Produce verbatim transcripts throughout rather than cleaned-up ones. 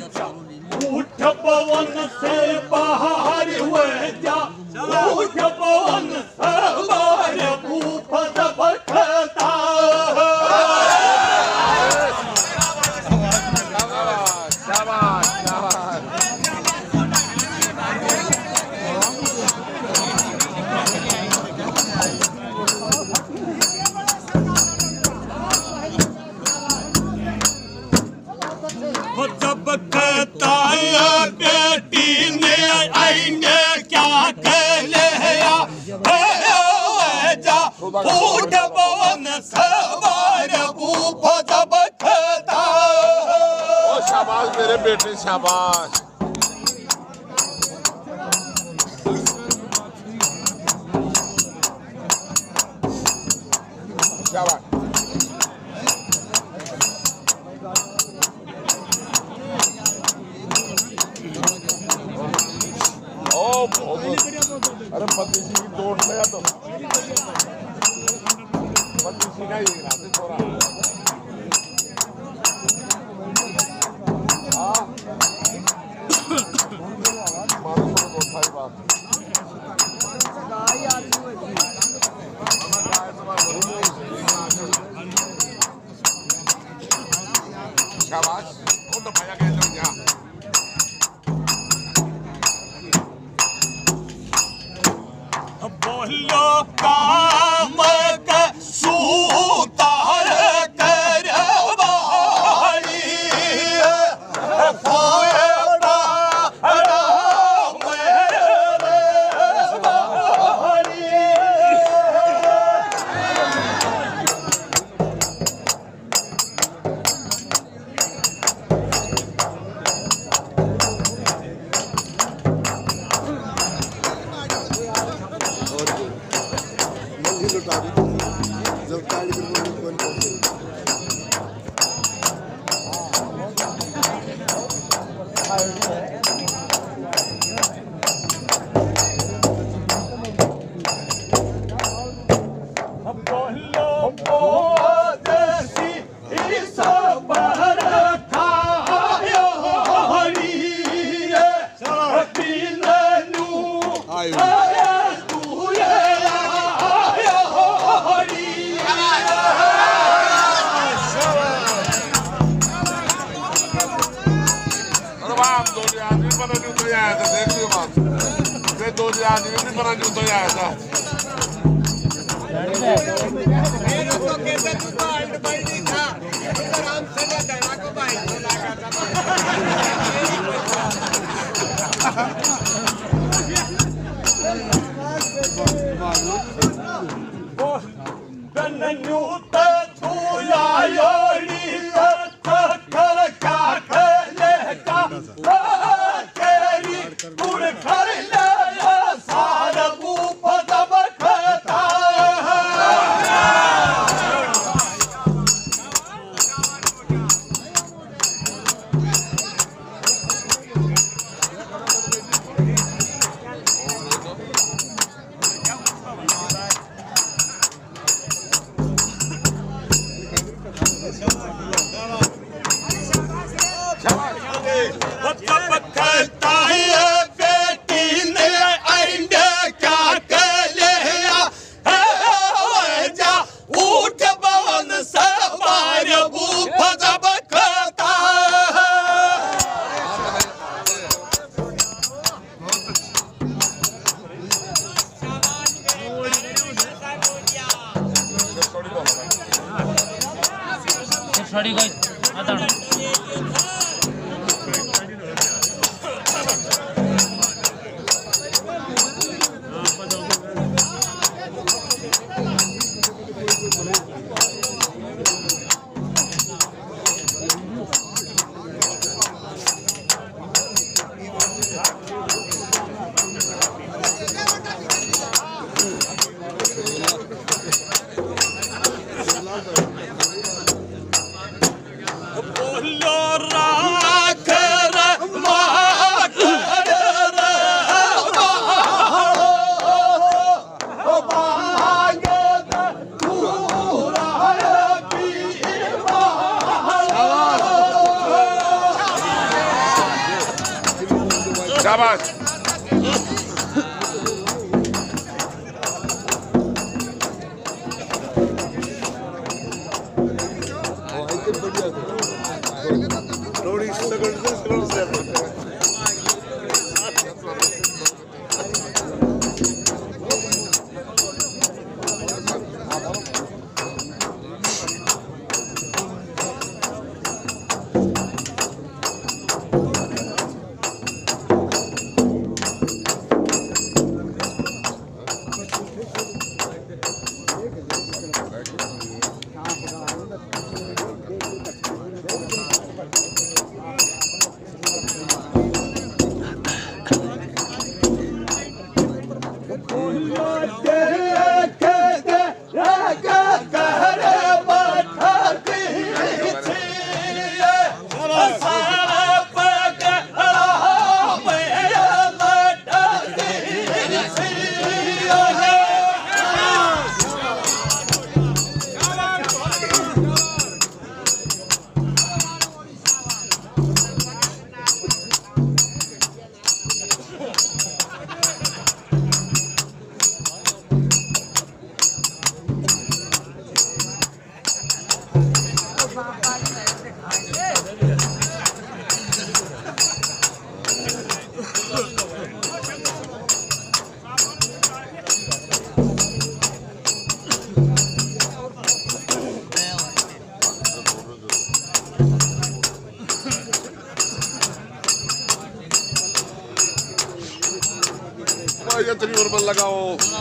उठ पवन से बाहर हुए जा, उठ पवन से बाहर भूप जब खाता। जब कहता बेटी ने आईने क्या कह लिया जा, उठ पवन सवार भूप जब कहता। ओ शाबाश मेरे बेटे शाबाश। शाबाश। अरे पत्तीसी की तोड़ लिया तो पत्तीसी का ही रास्ते थोड़ा हाँ मारो थोड़ा बहुत सारी बात शाबाश वो तो भैया कह लो क्या बोलो काम का सूतार करवाली होएगा राम मेरे वाली। दो आदमी भी बना जूतो आया था मेरे को कहते तू तो अल्ट भाई नहीं था आराम से ना धना को भाई को लगा था तन्नूत छूला योड़ी कर का ले का तेरी गुड़ कर ले सारा भूप जब खाता। जब कहता है बेटी ने आईने क्या कह लिया जा, उठ पवन सवार भूप जब कहता। छोड़ी गई शाबाश थोड़ी सगळ सगळ से ये तरी और बल लगाओ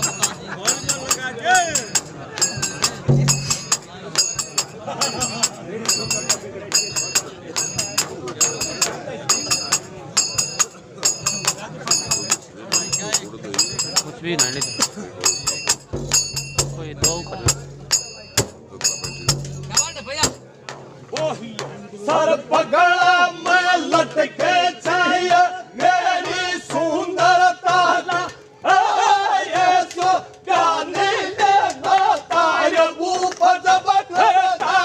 कुछ भी नहीं कोई दो कर सर पगड़ा में लटके चाहिए मेरी सुंदरता ना ये सो गाने लगा तारे ऊपर जब खड़ा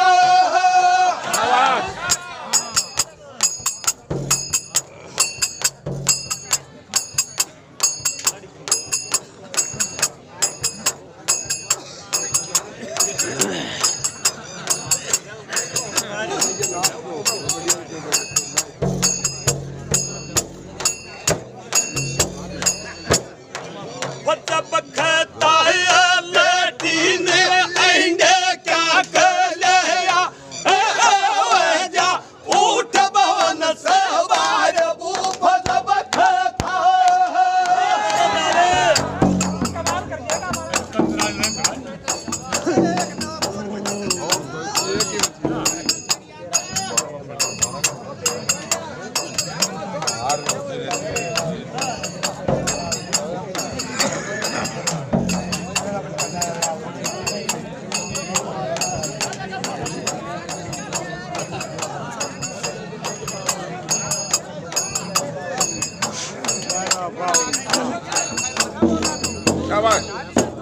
शाबाश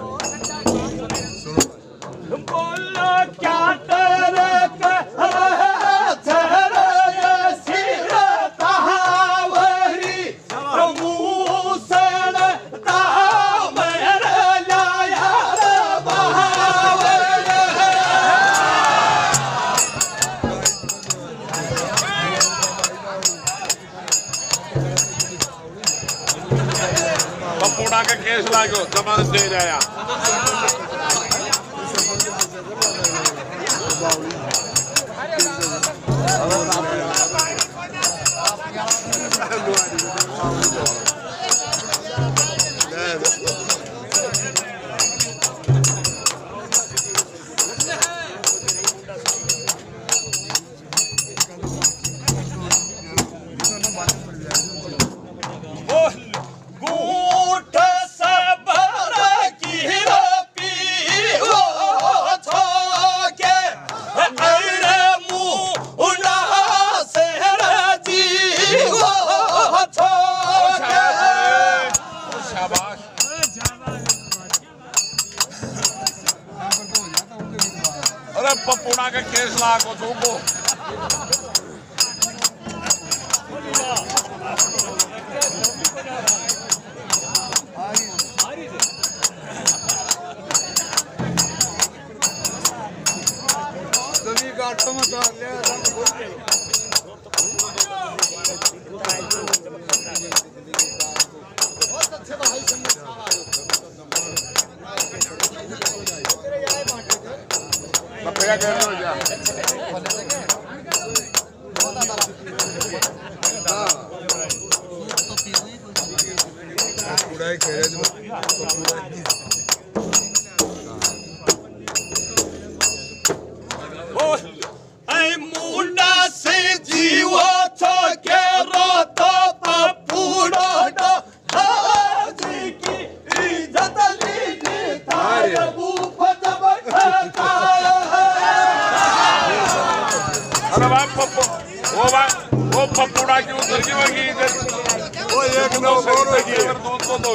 बोलो क्या तेरे तेरे सिर तावरी मुँह से मेरे लाया पप्पूड़ा के केस लागो जमानत दे जाया अरे पप्पूड़ा के केस लागो तुमको ऐ मुंडा से जीवो छो के रोतो पपुड़ो डो हाजी की इज्जत लीनी थार बूफ जब खाता अरे बाप पप्पू वो बाप वो पप्पूड़ा की उधर की वही इधर वो एक नौ और होगी दो तो दो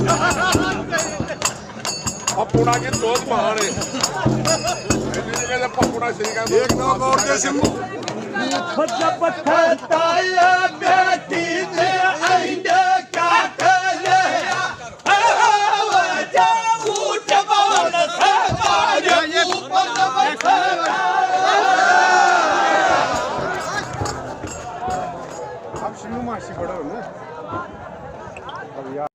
पप्पूड़ा की दो महाने पप्पूड़ा श्रीकांत एक नौ और के सिंह जब खताया बेटी ने आईने क्या करे जाऊ जवान सवार ऊपर जब आप सिंह मासी बड़ा हो ना अब यार